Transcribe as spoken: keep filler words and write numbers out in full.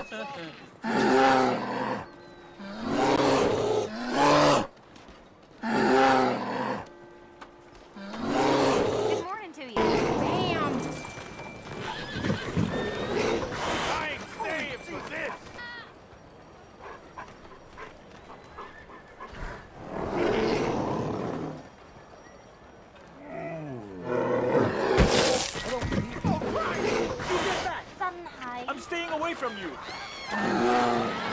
morning to you. Damn. I ain't staying for this. I'm staying away from you.